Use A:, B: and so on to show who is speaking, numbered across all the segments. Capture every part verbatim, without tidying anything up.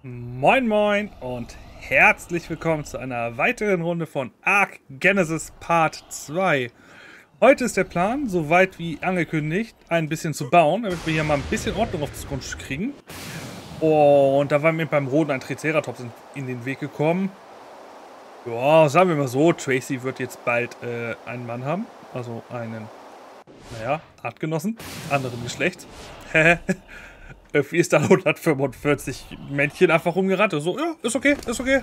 A: Moin Moin und herzlich willkommen zu einer weiteren Runde von Ark Genesis Part zwei. Heute ist der Plan, soweit wie angekündigt, ein bisschen zu bauen, damit wir hier mal ein bisschen Ordnung auf das Grundstück kriegen. Und da war mir beim Roden ein Triceratops in, in den Weg gekommen. Ja, sagen wir mal so, Tracy wird jetzt bald äh, einen Mann haben. Also einen, naja, Artgenossen, anderen Geschlechts. Wie ist da hundertfünfundvierzig Männchen einfach rumgerannt? So, ja, ist okay, ist okay.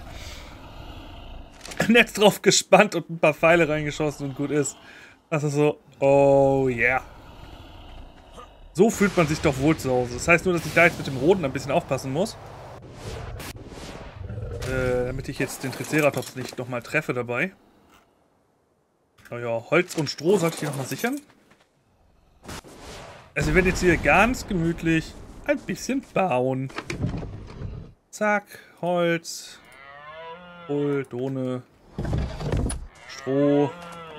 A: Netz drauf gespannt und ein paar Pfeile reingeschossen und gut ist. Das ist so, oh yeah. So fühlt man sich doch wohl zu Hause. Das heißt nur, dass ich da jetzt mit dem Roden ein bisschen aufpassen muss. Äh, damit ich jetzt den Triceratops nicht nochmal treffe dabei. Naja, Holz und Stroh sollte ich hier nochmal sichern. Also wir werden jetzt hier ganz gemütlich ein bisschen bauen. Zack, Holz, Kohl, Dohne, Stroh,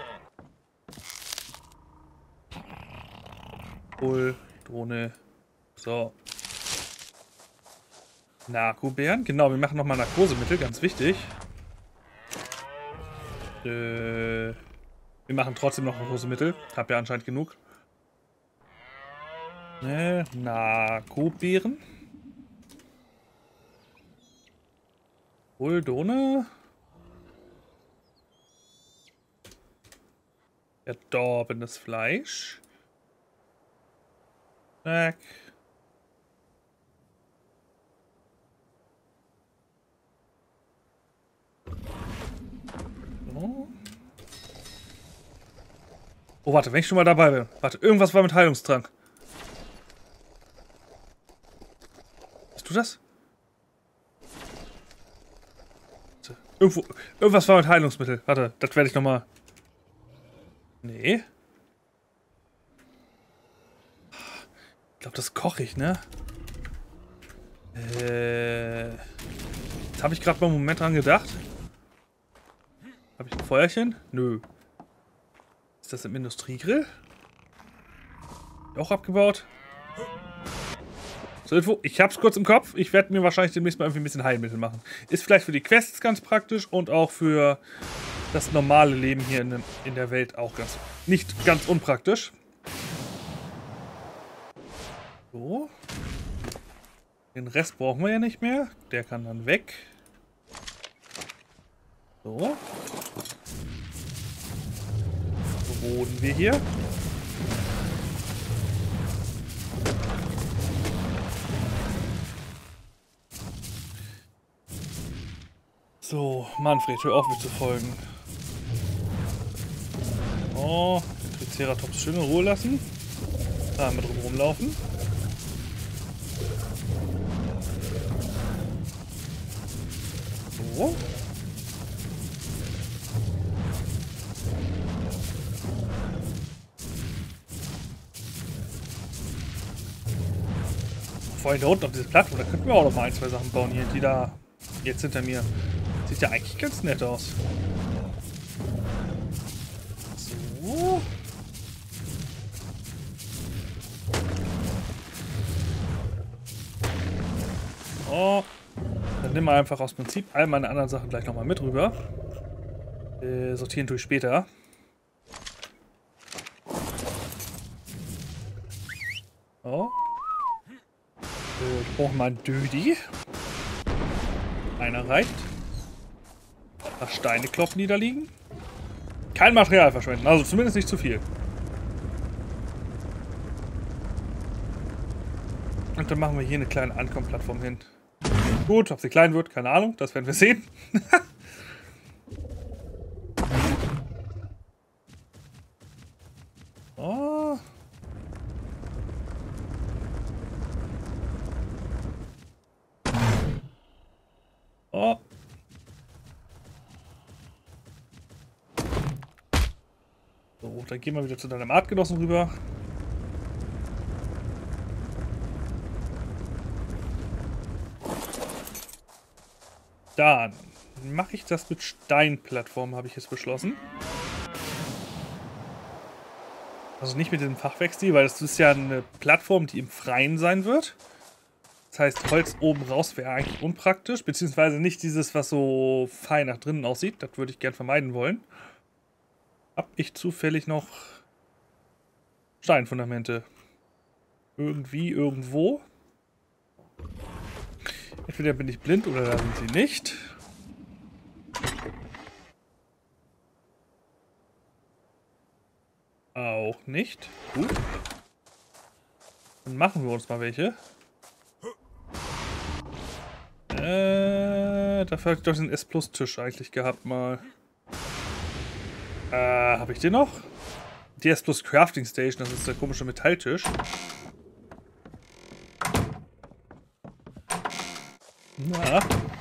A: Kohl, Drohne. So. Narkobären. Genau, wir machen nochmal Narkosemittel, ganz wichtig. Äh, wir machen trotzdem noch Narkosemittel. Hab ja anscheinend genug. Ne, Narkobeeren. Buldone. Verdorbenes Fleisch. Zack. So. Oh, warte, wenn ich schon mal dabei bin. Warte, irgendwas war mit Heilungstrank. Du das? Irgendwo, irgendwas war mit Heilungsmittel. Warte, das werde ich nochmal. Nee. Ich glaube, das koche ich, ne? Äh. Jetzt habe ich gerade mal einen Moment dran gedacht. Habe ich ein Feuerchen? Nö. Ist das im Industriegrill? Auch abgebaut? So, Info, ich hab's kurz im Kopf. Ich werde mir wahrscheinlich demnächst mal irgendwie ein bisschen Heilmittel machen. Ist vielleicht für die Quests ganz praktisch und auch für das normale Leben hier in, in der Welt auch ganz, nicht ganz unpraktisch. So. Den Rest brauchen wir ja nicht mehr. Der kann dann weg. So. Roden wir hier. So, Manfred, hör auf mir zu folgen. Oh, den Triceratops schön in Ruhe lassen. Da mal drum rumlaufen. So. Vor allem da unten auf diese Plattform, da könnten wir auch noch mal ein, zwei Sachen bauen hier, die da jetzt hinter mir. Sieht ja eigentlich ganz nett aus. So. Oh. Dann nehmen wir einfach aus Prinzip all meine anderen Sachen gleich nochmal mit rüber. Äh, sortieren tue ich später. Oh. Äh, ich brauche mal einen Dödi. Einer reicht. Ein paar Steine kloppen, die da liegen. Kein Material verschwenden, also zumindest nicht zu viel. Und dann machen wir hier eine kleine Ankommenplattform hin. Gut, ob sie klein wird, keine Ahnung, das werden wir sehen. Oh. Oh. So, dann gehen wir wieder zu deinem Artgenossen rüber. Dann mache ich das mit Steinplattformen, habe ich jetzt beschlossen. Also nicht mit dem Fachwerkstil, weil das ist ja eine Plattform, die im Freien sein wird. Das heißt, Holz oben raus wäre eigentlich unpraktisch, beziehungsweise nicht dieses, was so fein nach drinnen aussieht. Das würde ich gern vermeiden wollen. Hab ich zufällig noch Steinfundamente? Irgendwie, irgendwo. Entweder bin ich blind oder da sind sie nicht. Auch nicht. Gut. Dann machen wir uns mal welche. Äh, dafür hatte ich doch den S-Plus-Tisch eigentlich gehabt mal. Äh, habe ich den noch? Die S-Plus Crafting Station, das ist der komische Metalltisch. Na.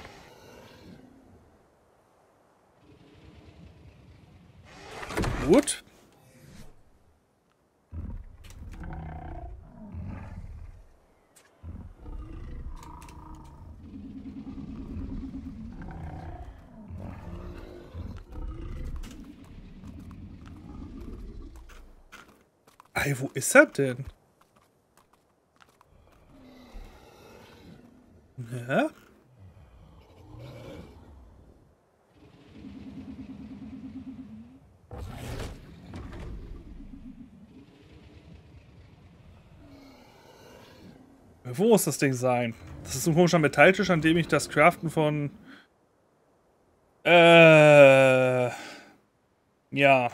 A: Gut. Ey, wo ist er denn? Ja? Wo muss das Ding sein? Das ist ein komischer Metalltisch, an dem ich das Craften von... Äh... Ja...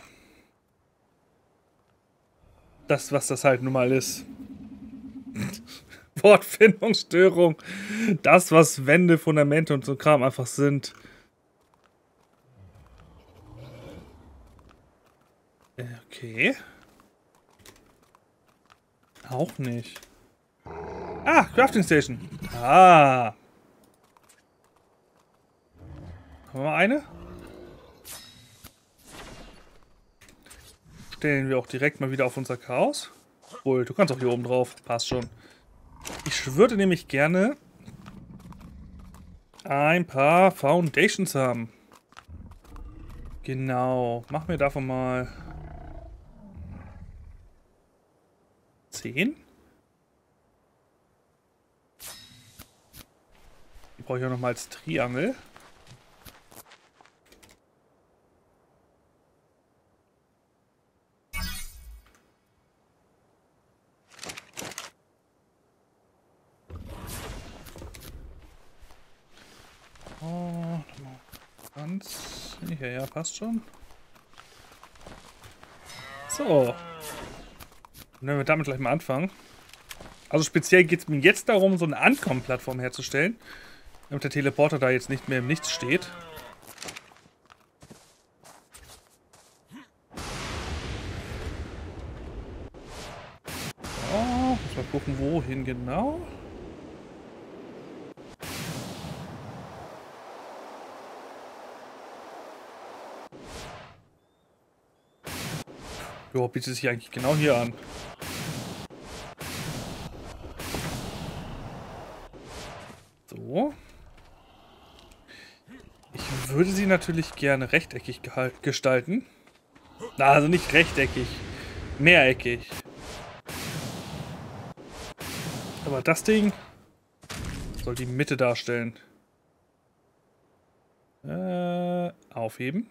A: Das, was das halt nun mal ist. Wortfindungsstörung. Das, was Wände, Fundamente und so Kram einfach sind. Okay. Auch nicht. Ah, Crafting Station. Ah. Haben wir eine? Stellen wir auch direkt mal wieder auf unser Chaos. Obwohl, du kannst auch hier oben drauf. Passt schon. Ich würde nämlich gerne ein paar Foundations haben. Genau. Machen wir davon mal zehn. Die brauche ich auch noch mal als Triangel. Oh, ganz. Ja, ja, passt schon. So. Dann werden wir damit gleich mal anfangen. Also speziell geht es mir jetzt darum, so eine Ankommen-Plattform herzustellen. Damit der Teleporter da jetzt nicht mehr im Nichts steht. So, muss mal gucken, wohin genau. Jo, bietet sich eigentlich genau hier an. So. Ich würde sie natürlich gerne rechteckig gestalten. Na, also nicht rechteckig. Mehreckig. Aber das Ding soll die Mitte darstellen. Äh, aufheben.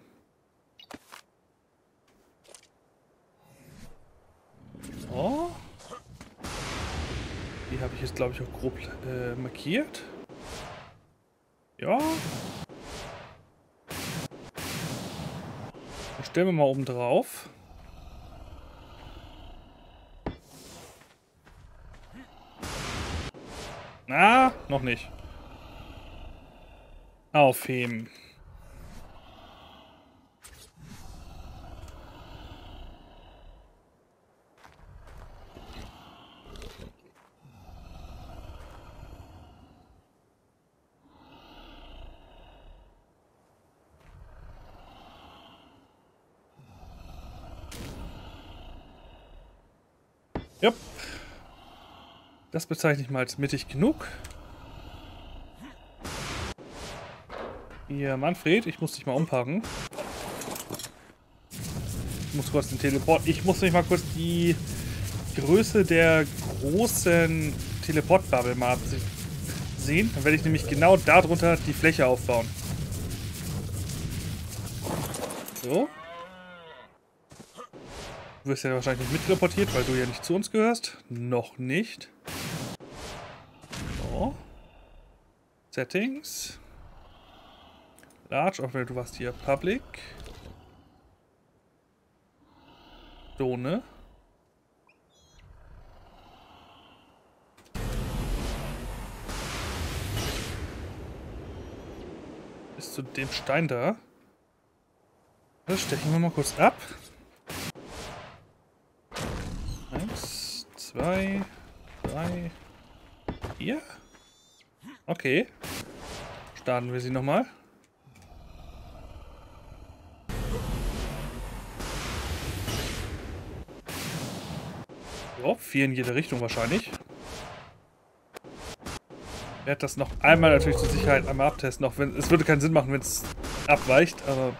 A: So. Die habe ich jetzt, glaube ich, auch grob äh, markiert. Ja. Dann stellen wir mal oben drauf. Ah, noch nicht. Aufheben. Ja. Das bezeichne ich mal als mittig genug. Hier, Manfred, ich muss dich mal umpacken. Ich muss kurz den Teleport... Ich muss mich mal kurz die Größe der großen Teleport-Bubble mal sehen. Dann werde ich nämlich genau darunter die Fläche aufbauen. So. Du wirst ja wahrscheinlich nicht mitteleportiert, weil du ja nicht zu uns gehörst. Noch nicht. So. Settings. Large, auch wenn du warst hier Public. Zone. Bis zu dem Stein da. Das stechen wir mal kurz ab. Eins, zwei, drei, vier. Okay. Starten wir sie nochmal. So, vier in jede Richtung wahrscheinlich. Ich werde das noch einmal natürlich zur Sicherheit einmal abtesten. Auch wenn es würde keinen Sinn machen, wenn es abweicht, aber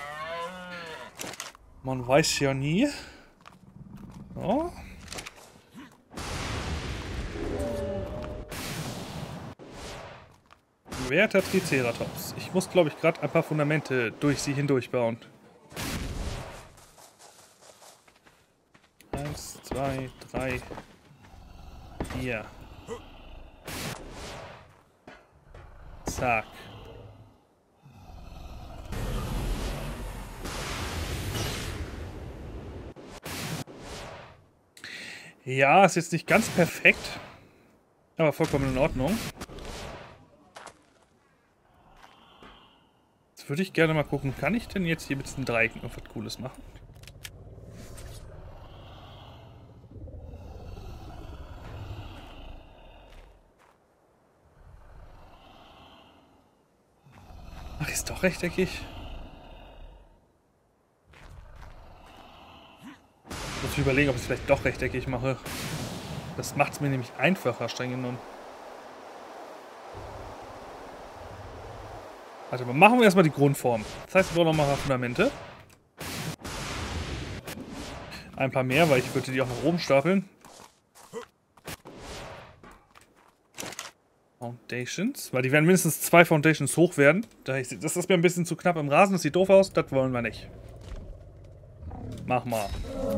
A: man weiß ja nie. So. Werter Triceratops. Ich muss, glaube ich, gerade ein paar Fundamente durch sie hindurch bauen. Eins, zwei, drei, vier. Zack. Ja, ist jetzt nicht ganz perfekt, aber vollkommen in Ordnung. Jetzt würde ich gerne mal gucken, kann ich denn jetzt hier mit diesen Dreiecken noch was Cooles machen? Ach, ist doch rechteckig. Muss ich überlegen, ob ich es vielleicht doch rechteckig mache. Das macht es mir nämlich einfacher, streng genommen. Warte mal, machen wir erstmal die Grundform. Das heißt, wir brauchen noch mal Fundamente. Ein paar mehr, weil ich würde die auch nach oben stapeln. Foundations, weil die werden mindestens zwei Foundations hoch werden. Das ist mir ein bisschen zu knapp im Rasen, das sieht doof aus, das wollen wir nicht. Mach mal.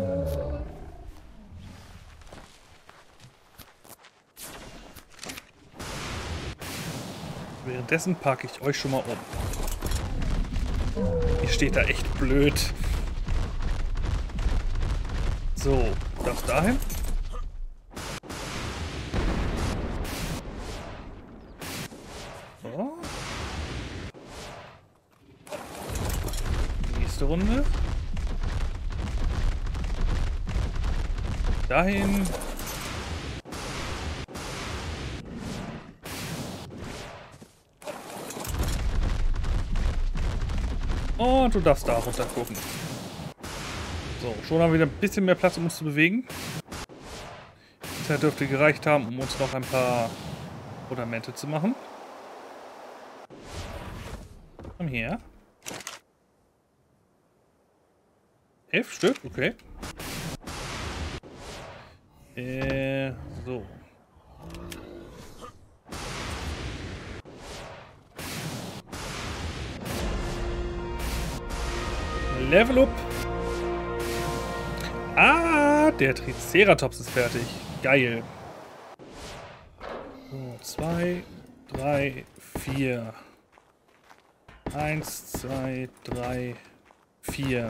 A: Währenddessen packe ich euch schon mal um. Ihr steht da echt blöd. So, das dahin. So. Nächste Runde. Dahin. Und du darfst da runter gucken. So, schon haben wir wieder ein bisschen mehr Platz, um uns zu bewegen. Die Zeit dürfte gereicht haben, um uns noch ein paar Fundamente zu machen. Komm her. Elf Stück, okay. Äh, so. Level up. Ah, der Triceratops ist fertig. Geil. So, zwei, drei, vier. Eins, zwei, drei, vier.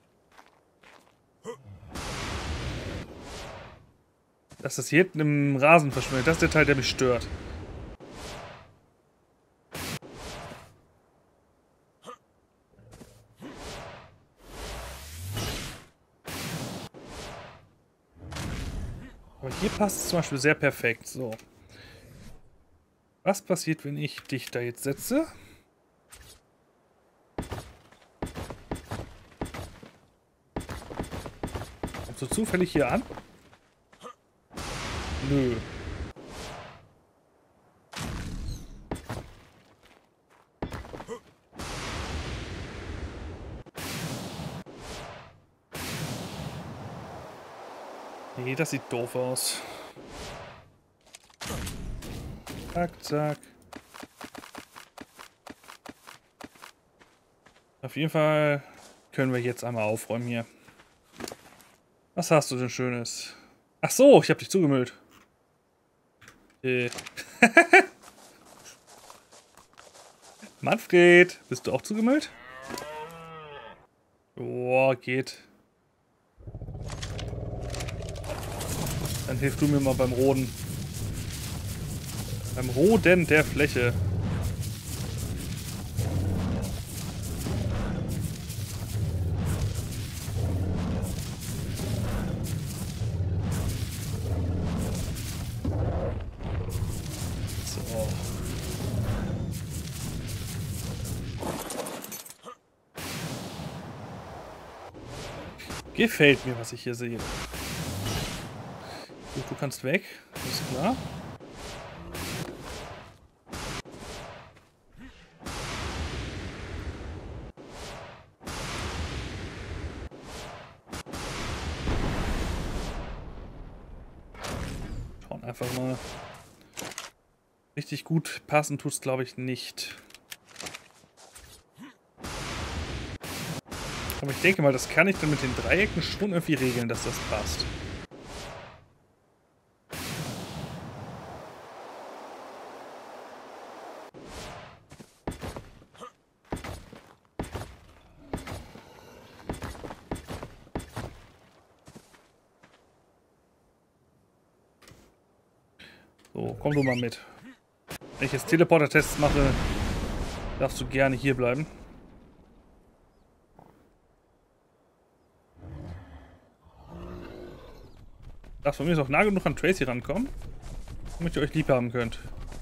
A: Dass das hier hinten im Rasen verschwindet, das ist der Teil, der mich stört. Aber hier passt es zum Beispiel sehr perfekt. So. Was passiert, wenn ich dich da jetzt setze? Kommst du zufällig hier an? Nö. Nee, das sieht doof aus. Zack, zack, Auf jeden Fall können wir jetzt einmal aufräumen hier. Was hast du denn Schönes? Ach so, ich habe dich zugemüllt. Äh. Manfred, bist du auch zugemüllt? Boah, geht. Dann hilfst du mir mal beim Roden. Beim Roden der Fläche. So. Gefällt mir, was ich hier sehe. Gut, du kannst weg. Ist klar. Schauen einfach mal. Richtig gut passen tut es, glaube ich, nicht. Aber ich denke mal, das kann ich dann mit den Dreiecken schon irgendwie regeln, dass das passt. So, komm du mal mit. Wenn ich jetzt Teleporter-Tests mache, darfst du gerne hier bleiben. Darfst von mir auch nah genug an Tracy rankommen, damit ihr euch lieb haben könnt.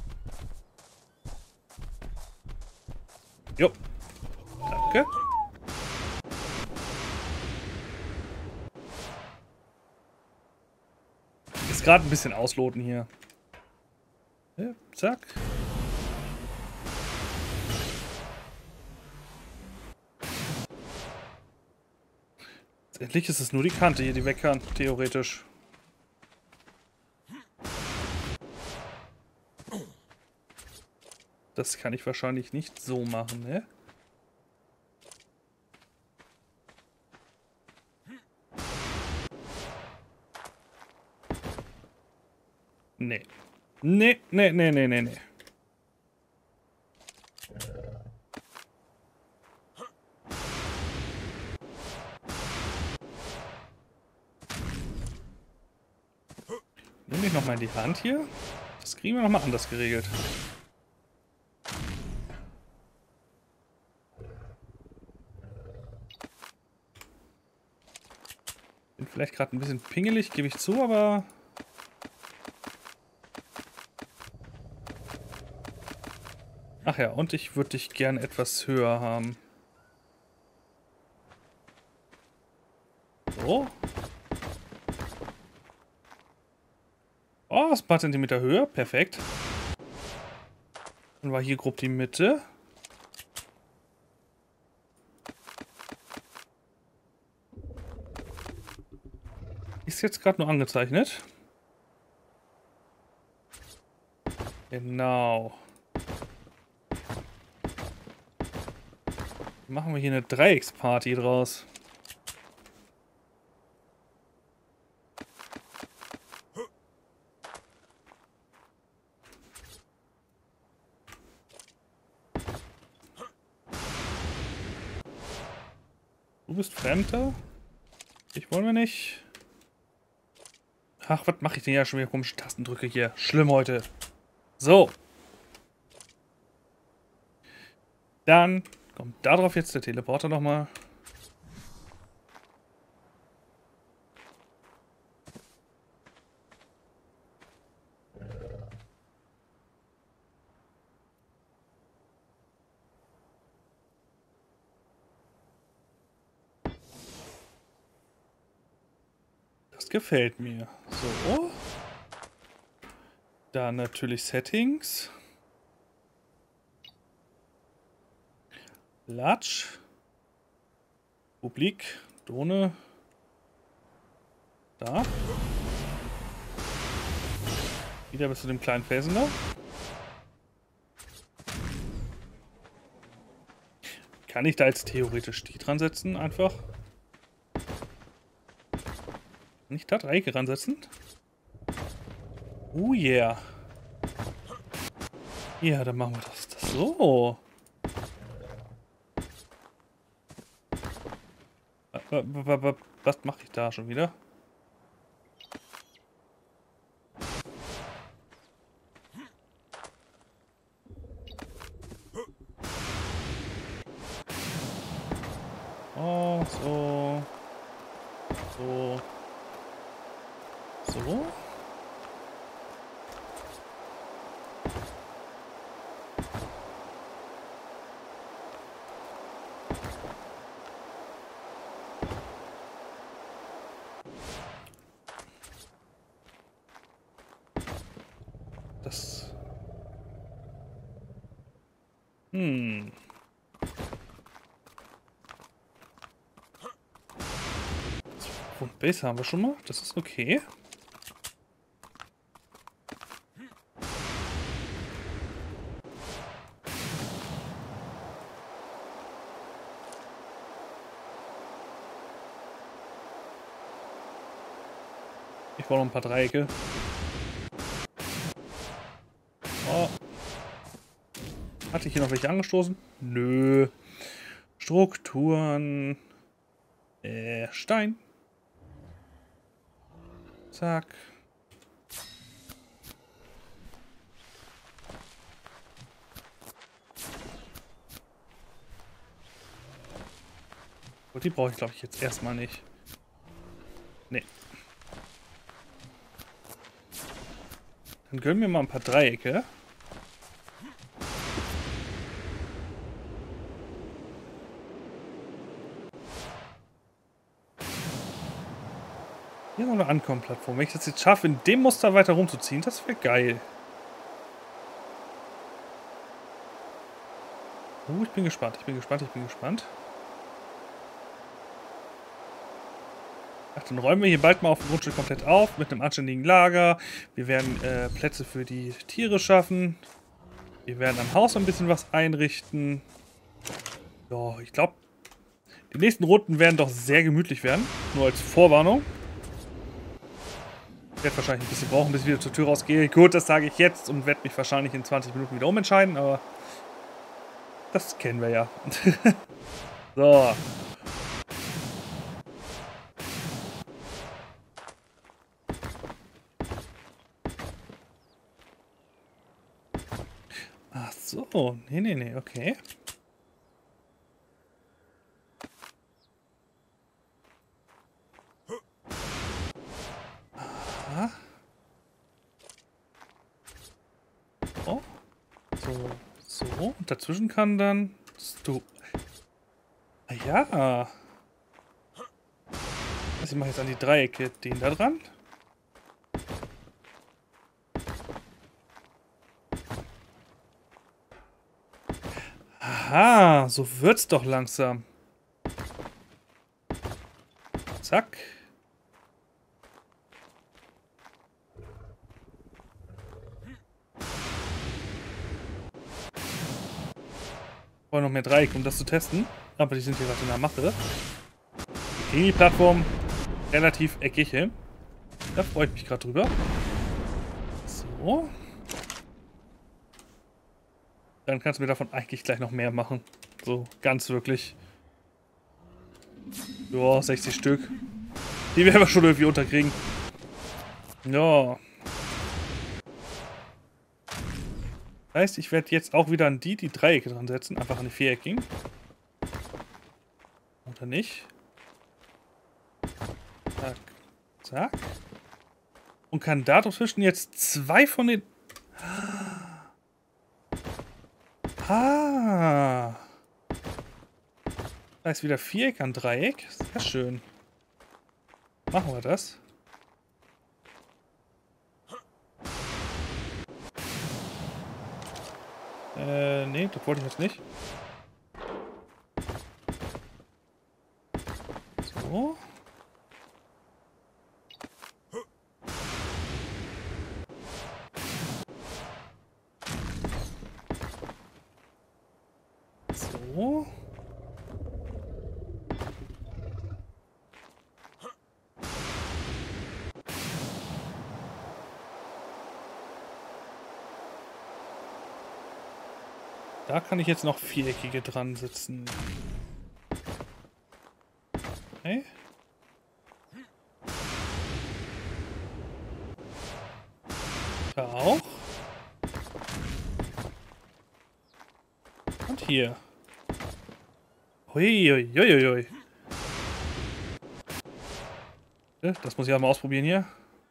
A: Jo. Danke. Ist gerade ein bisschen ausloten hier. Ja, zack. Letztendlich ist es nur die Kante hier, die weg kann, theoretisch. Das kann ich wahrscheinlich nicht so machen, ne? Nee. Nee, nee, nee, nee, nee, nee. Nehme ich nochmal in die Hand hier. Das kriegen wir nochmal anders geregelt. Bin vielleicht gerade ein bisschen pingelig, gebe ich zu, aber... Ach ja, und ich würde dich gern etwas höher haben. So. Oh, ist ein paar Zentimeter höher. Perfekt. Dann war hier grob die Mitte. Ist jetzt gerade nur angezeichnet. Genau. Machen wir hier eine Dreiecksparty draus. Du bist Fremder? Ich wollen wir nicht. Ach, was mache ich denn ja schon wieder komische Tastendrücke hier? Schlimm heute. So. Dann kommt darauf jetzt der Teleporter nochmal. Das gefällt mir. So. Dann natürlich Settings. Latsch. Publik. Drohne. Da. Wieder bis zu dem kleinen Felsen da. Kann ich da jetzt theoretisch die dran setzen, einfach? Kann ich da Dreiecke ransetzen? Oh yeah. Ja, dann machen wir das, das so. Was mache ich da schon wieder? Oh, so. So. So. Das. Hm. Und Base haben wir schon mal. Das ist okay. Ich brauche noch ein paar Dreiecke. Oh. Hatte ich hier noch welche angestoßen? Nö. Strukturen. Äh, Stein. Zack. Gut, die brauche ich, glaube ich, jetzt erstmal nicht. Nee. Dann gönnen wir mal ein paar Dreiecke. Hier noch eine Ankommenplattform. Wenn ich das jetzt schaffe, in dem Muster weiter rumzuziehen, das wäre geil. Oh, ich bin gespannt, ich bin gespannt, ich bin gespannt. Ach, dann räumen wir hier bald mal auf dem Grundstück komplett auf, mit einem anständigen Lager. Wir werden äh, Plätze für die Tiere schaffen. Wir werden am Haus ein bisschen was einrichten. Ja, ich glaube, die nächsten Runden werden doch sehr gemütlich werden. Nur als Vorwarnung. Ich werde wahrscheinlich ein bisschen brauchen, bis ich wieder zur Tür rausgehe. Gut, das sage ich jetzt und werde mich wahrscheinlich in zwanzig Minuten wieder umentscheiden, aber das kennen wir ja. So. Ach so. Nee, nee, nee, okay. Aha. Oh. So. So. Und dazwischen kann dann... Du. Ah ja. Also ich mache jetzt an die Dreiecke den da dran. Aha, so wird's doch langsam. Zack. Ich brauche noch mehr Dreiecke, um das zu testen. Aber die sind hier gerade in der Mache. Die Plattform relativ eckig hin. Da freue ich mich gerade drüber. So. Dann kannst du mir davon eigentlich gleich noch mehr machen. So, ganz wirklich. Ja, sechzig Stück. Die werden wir schon irgendwie unterkriegen. Ja. Das heißt, ich werde jetzt auch wieder an die, die Dreiecke dran setzen. Einfach an die Viereckigen. Oder nicht? Zack. Zack. Und kann da dazwischen jetzt zwei von den... Ah. Da ist wieder Viereck an Dreieck. Sehr schön. Machen wir das. Äh, nee, das wollte ich jetzt nicht. So. So. Da kann ich jetzt noch viereckige dran sitzen. Okay. Da auch. Und hier. Huiuiuiui. Das muss ich auch mal ausprobieren hier.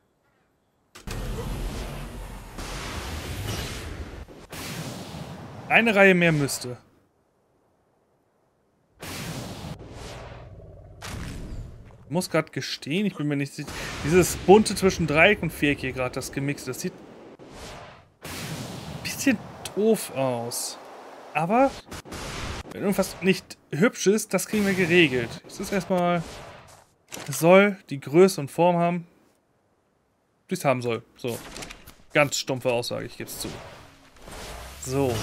A: Eine Reihe mehr müsste. Ich muss gerade gestehen, ich bin mir nicht sicher. Dieses bunte zwischen Dreieck und Viereck hier gerade, das gemixt, das sieht ein bisschen doof aus. Aber wenn irgendwas nicht hübsch ist, das kriegen wir geregelt. Es ist erstmal, es soll die Größe und Form haben, die es haben soll. So. Ganz stumpfe Aussage, ich gebe es zu. So.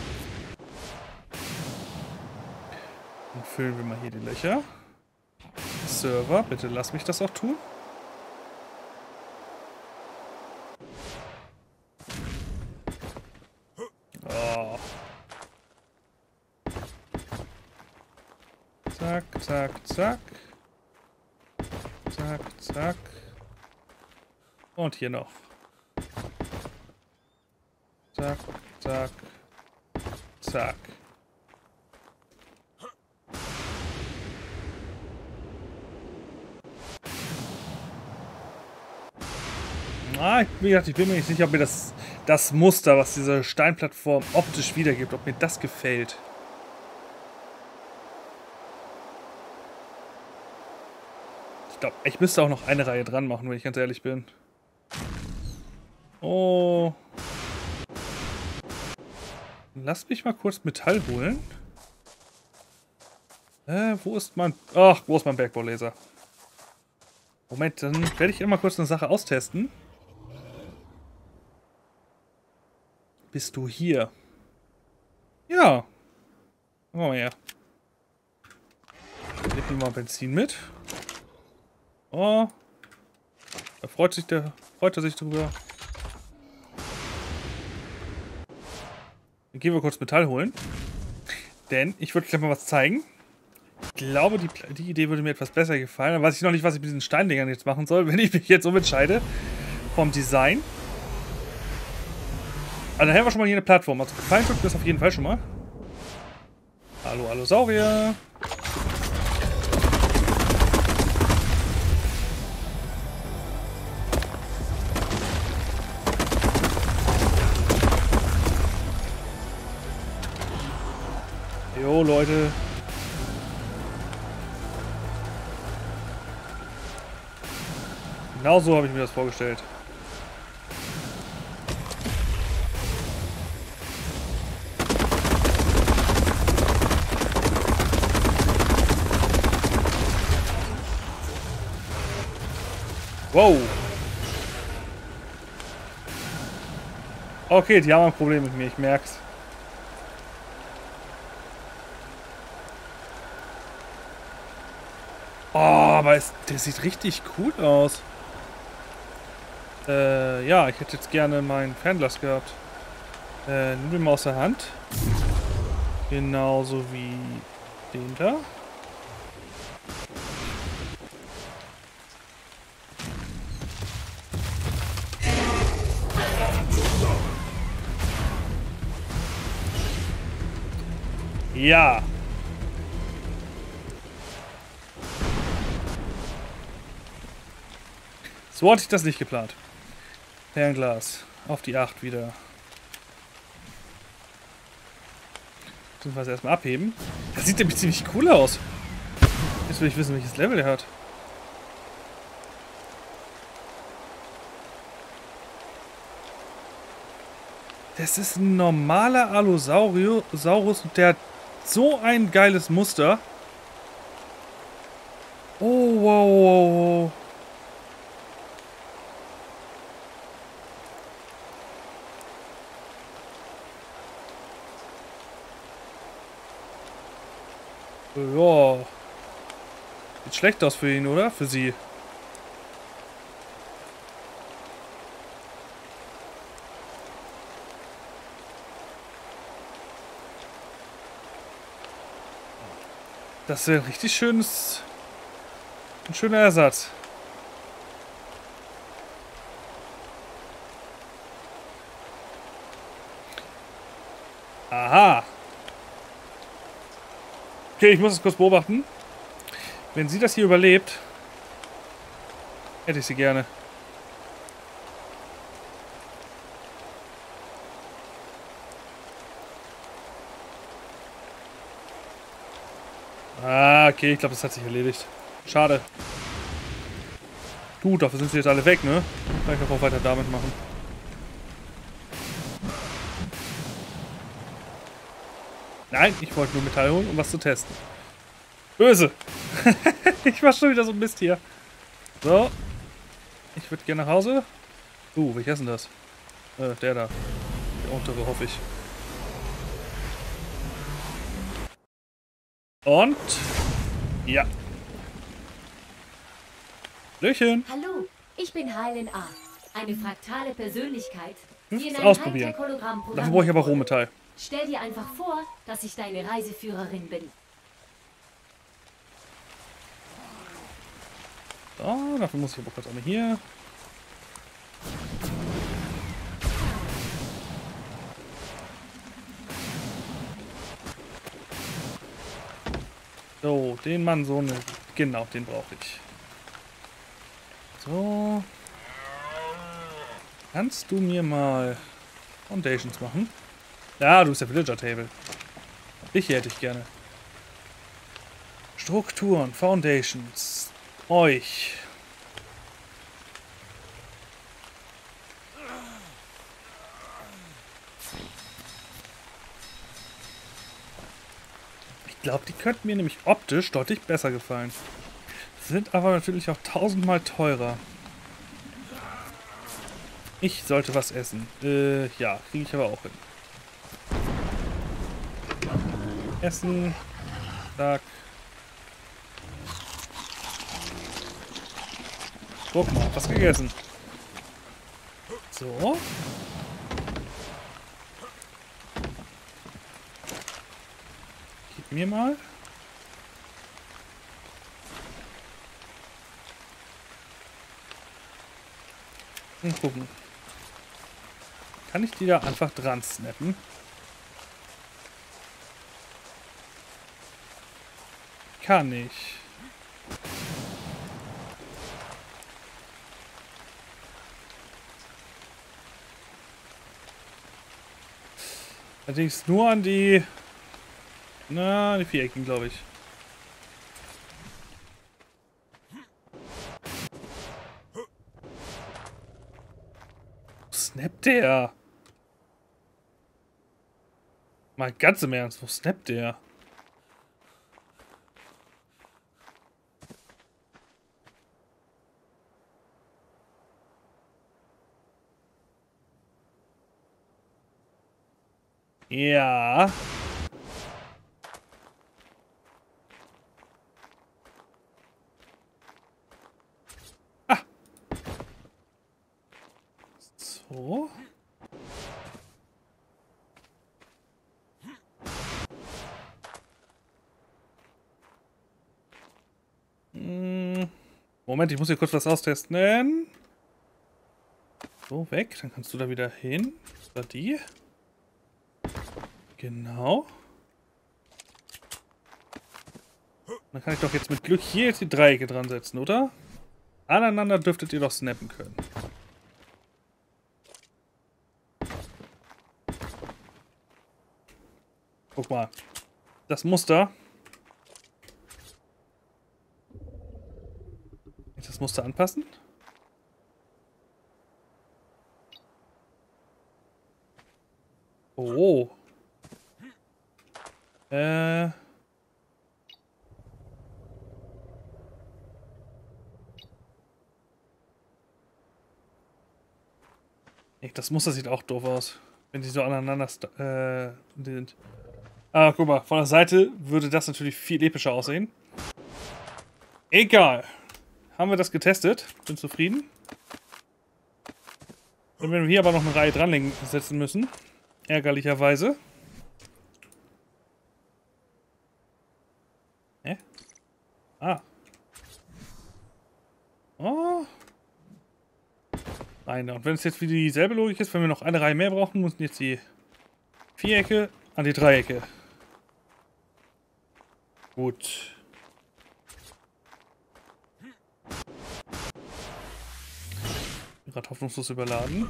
A: Dann füllen wir mal hier die Löcher. Server, bitte lass mich das auch tun. Oh. Zack, zack, zack. Zack, zack. Und hier noch. Zack, zack, zack. Ah, wie gesagt, ich bin mir nicht sicher, ob mir das, das Muster, was diese Steinplattform optisch wiedergibt, ob mir das gefällt. Ich glaube, ich müsste auch noch eine Reihe dran machen, wenn ich ganz ehrlich bin. Oh. Lass mich mal kurz Metall holen. Äh, wo ist mein... Ach, wo ist mein Bergbaulaser? Moment, dann werde ich immer kurz eine Sache austesten. Bist du hier? Ja. Komm mal her. Leg mir mal Benzin mit. Oh. Da freut sich der, freut er sich drüber. Dann gehen wir kurz Metall holen. Denn ich würde gleich mal was zeigen. Ich glaube, die, die Idee würde mir etwas besser gefallen. Dann weiß ich noch nicht, was ich mit diesen Steindingern jetzt machen soll, wenn ich mich jetzt umentscheide. Vom Design. Also, da haben wir schon mal hier eine Plattform. Also, gefallen tut mir das auf jeden Fall schon mal. Hallo, Allosaurier. Jo, Leute. Genau so habe ich mir das vorgestellt. Wow. Okay, die haben ein Problem mit mir, ich merk's. Oh, aber es, der sieht richtig cool aus. Äh, ja, ich hätte jetzt gerne meinen Fernglas gehabt. Äh, nimm den mal aus der Hand. Genauso wie den da. Ja. So hatte ich das nicht geplant. Fernglas. Auf die acht wieder. Beziehungsweise erstmal abheben. Das sieht nämlich ziemlich cool aus. Jetzt will ich wissen, welches Level er hat. Das ist ein normaler Allosaurus und der hat so ein geiles Muster. Oh, wow, wow, wow. Ja. Sieht schlecht aus für ihn, oder? Für sie. Das wäre ein richtig schönes... Ein schöner Ersatz. Aha. Okay, ich muss es kurz beobachten. Wenn sie das hier überlebt, hätte ich sie gerne. Ah, okay, ich glaube, das hat sich erledigt. Schade. Gut, dafür sind sie jetzt alle weg, ne? Kann ich auch weiter damit machen. Nein, ich wollte nur Metall holen, um was zu testen. Böse! Ich mach schon wieder so ein Mist hier. So. Ich würde gerne nach Hause. Uh, welcher ist denn das? Äh, der da. Der untere, hoffe ich. Und... Ja. Löchen.
B: Hallo, ich bin Hylen A. Eine fraktale Persönlichkeit,
A: Hm,
B: die in
A: das
B: ein
A: ausprobieren.
B: Hightech-Hologramm
A: Dafür brauche ich aber
B: wurde.
A: Rohmetall.
B: Stell dir einfach vor, dass ich deine Reiseführerin bin.
A: So, dafür muss ich aber kurz einmal hier. So, den Mann, so eine. Genau, den brauche ich. So. Kannst du mir mal Foundations machen? Ja, du bist der Villager Table. Dich hier hätte ich gerne. Strukturen, Foundations. Euch. Ich glaube, die könnten mir nämlich optisch deutlich besser gefallen. Sind aber natürlich auch tausendmal teurer. Ich sollte was essen. Äh, ja, kriege ich aber auch hin. Essen. Zack. Guck mal, was gegessen. So. Gib mir mal. Und gucken. Kann ich die da einfach dran snappen? Kann ich. Allerdings nur an die... Na, die Vierecken, glaube ich. Wo snappt der? Mal ganz im Ernst, wo snappt der? Ja. Ah. So. Hm. Moment, ich muss hier kurz was austesten. So, weg. Dann kannst du da wieder hin. Oder die. Genau. Dann kann ich doch jetzt mit Glück hier jetzt die Dreiecke dran setzen, oder? Aneinander dürftet ihr doch snappen können. Guck mal. Das Muster. Jetzt das Muster anpassen. Oh. Äh. Ey, das Muster sieht auch doof aus. Wenn die so aneinander äh, sind. Ah, guck mal, von der Seite würde das natürlich viel epischer aussehen. Egal. Haben wir das getestet? Bin zufrieden. Dann werden wir hier aber noch eine Reihe dran setzen müssen. Ärgerlicherweise. Hä? Oh. Eine. Und wenn es jetzt wieder dieselbe Logik ist, wenn wir noch eine Reihe mehr brauchen, müssen jetzt die Vierecke an die Dreiecke. Gut. Gerade hoffnungslos überladen.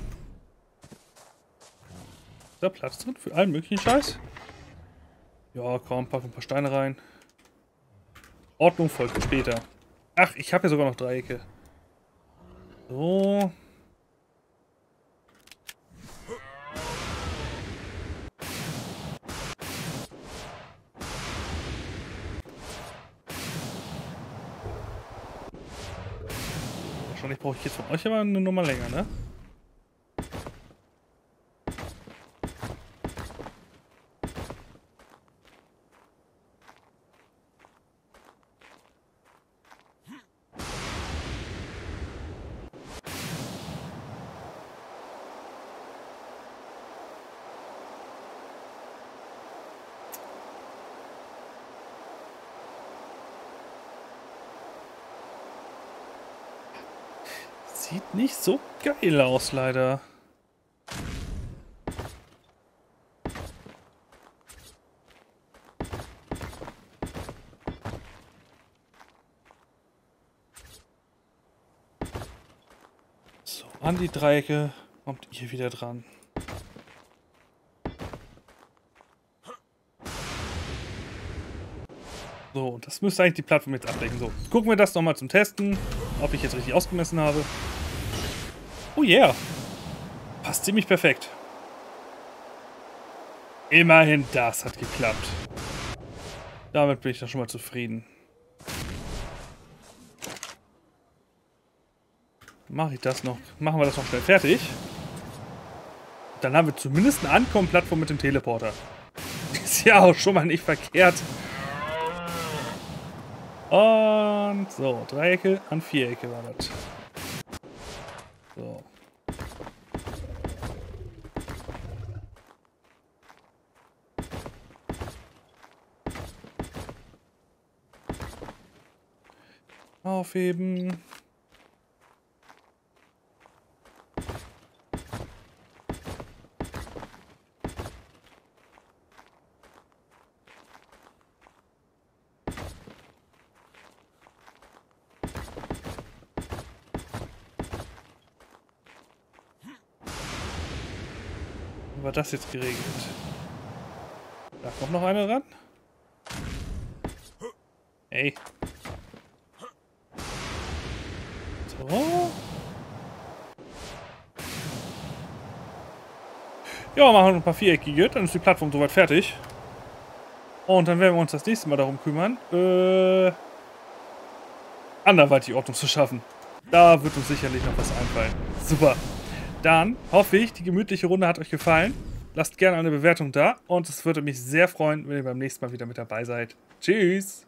A: Ist da Platz drin für allen möglichen Scheiß? Ja, komm, pack ein paar Steine rein. Ordnung folgt später. Ach, ich habe ja sogar noch Dreiecke. So. Wahrscheinlich brauche ich jetzt von euch aber eine Nummer länger, ne? Sieht nicht so geil aus, leider. So, an die Dreiecke kommt ihr wieder dran. So, das müsste eigentlich die Plattform jetzt abdecken. So, gucken wir das nochmal zum Testen, ob ich jetzt richtig ausgemessen habe. Oh yeah. Passt ziemlich perfekt. Immerhin das hat geklappt. Damit bin ich dann schon mal zufrieden. Mache ich das noch. Machen wir das noch schnell fertig. Dann haben wir zumindest eine Ankommen-Plattform mit dem Teleporter. Ist ja auch schon mal nicht verkehrt. Und so, Dreiecke an Vierecke war das. So. Aufheben. Wie war das jetzt geregelt? Da kommt noch einer ran. Ey. So. Ja, machen wir noch ein paar viereckige, dann ist die Plattform soweit fertig. Und dann werden wir uns das nächste Mal darum kümmern, äh, anderweitig Ordnung zu schaffen. Da wird uns sicherlich noch was einfallen. Super. Dann hoffe ich, die gemütliche Runde hat euch gefallen. Lasst gerne eine Bewertung da und es würde mich sehr freuen, wenn ihr beim nächsten Mal wieder mit dabei seid. Tschüss!